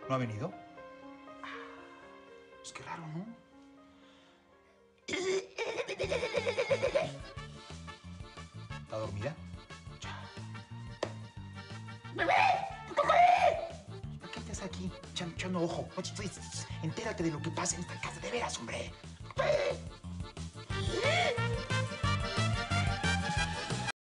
¿No ha venido? Pues qué raro, ¿no? ¿Está dormida? ¿Por qué estás aquí echando ojo? Oye, entérate de lo que pasa en esta casa, de veras, hombre.